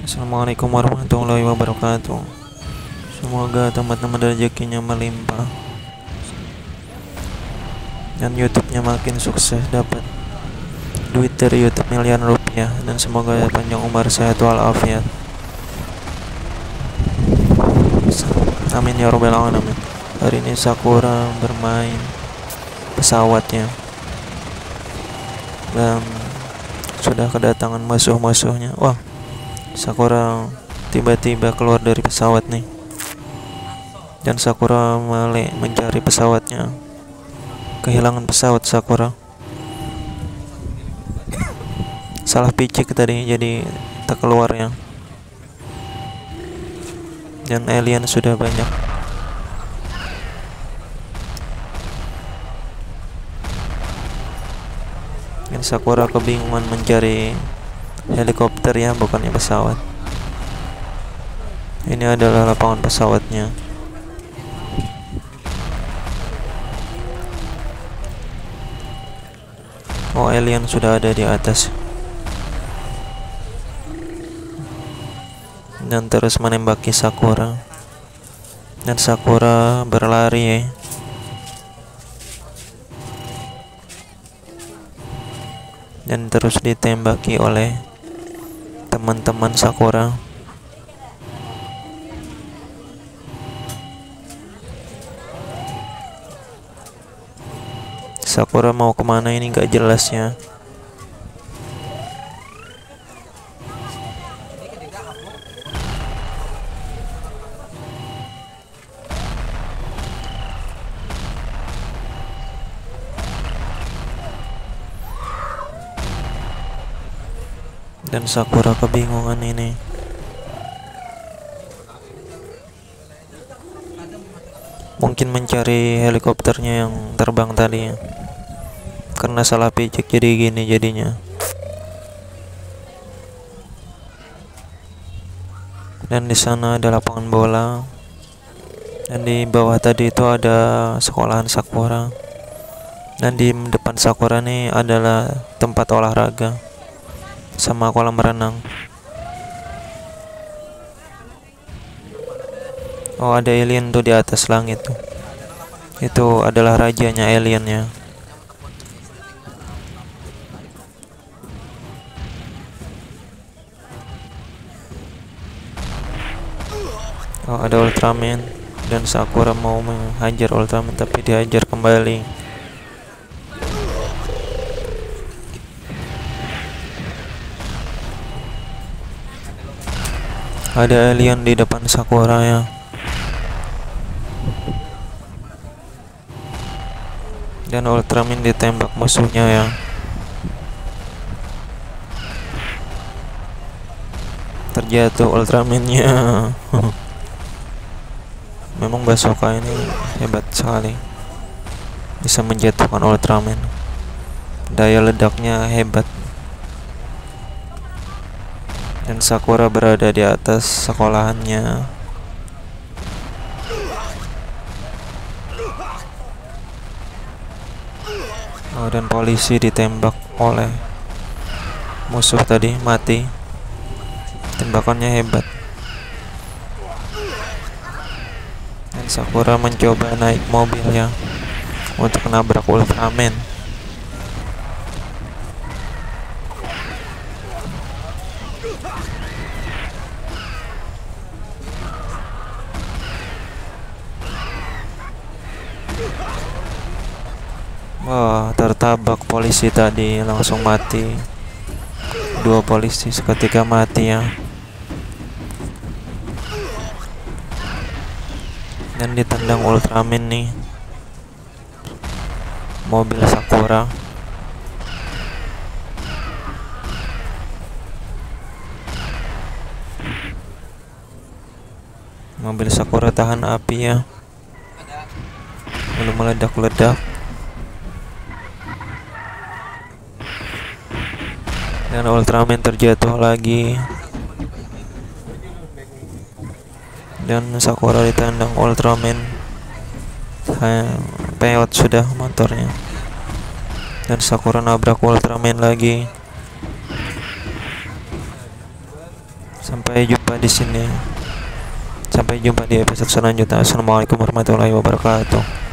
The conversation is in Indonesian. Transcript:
Assalamualaikum warahmatullahi wabarakatuh. Semoga teman-teman rezekinya melimpah dan YouTube-nya makin sukses, dapat duit dari YouTube miliaran rupiah, dan semoga panjang umur sehat walafiat. Amin ya robbal alamin. Hari ini Sakura bermain pesawatnya dan sudah kedatangan musuh-musuhnya. Wah, Sakura tiba-tiba keluar dari pesawat nih, dan Sakura mencari pesawatnya. Kehilangan pesawat Sakura. Salah picik tadi, jadi tak keluar ya. Dan alien sudah banyak. Dan Sakura kebingungan mencari helikopter ya, bukannya pesawat. Ini adalah lapangan pesawatnya. Oh, alien sudah ada di atas dan terus menembaki Sakura. Dan Sakura berlari ya. Dan terus ditembaki oleh teman-teman Sakura. Sakura mau kemana ini gak jelas ya. Dan Sakura kebingungan ini. Mungkin mencari helikopternya yang terbang tadi ya. Karena salah picik jadi gini jadinya. Dan di sana ada lapangan bola. Dan di bawah tadi itu ada sekolahan Sakura. Dan di depan Sakura nih adalah tempat olahraga sama kolam renang. Oh, ada alien tuh di atas langit tuh. Itu adalah rajanya aliennya. Oh, ada Ultraman, dan Sakura mau menghajar Ultraman tapi dihajar kembali. Ada alien di depan Sakura ya. Dan Ultraman ditembak musuhnya ya. Terjatuh Ultramannya. Memang Bazooka ini hebat sekali, bisa menjatuhkan Ultraman. Daya ledaknya hebat. Dan Sakura berada di atas sekolahannya. Oh, dan polisi ditembak oleh musuh tadi, mati. Tembakannya hebat. Dan Sakura mencoba naik mobilnya untuk menabrak Ultraman. Wah, tertabak polisi tadi, langsung mati. Dua polisi seketika mati ya. Dan ditendang Ultraman nih, mobil Sakura. Mobil Sakura tahan api ya, belum meledak-ledak. Dan Ultraman terjatuh lagi. Dan Sakura ditendang Ultraman. Peot sudah motornya. Dan Sakura nabrak Ultraman lagi. Sampai jumpa di sini. Sampai jumpa di episode selanjutnya. Assalamualaikum warahmatullahi wabarakatuh.